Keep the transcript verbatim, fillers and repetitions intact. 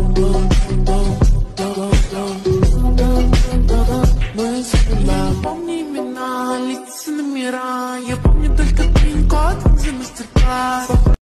Помни имена, лица номера. Я помню только пин-код, где мастер-класс.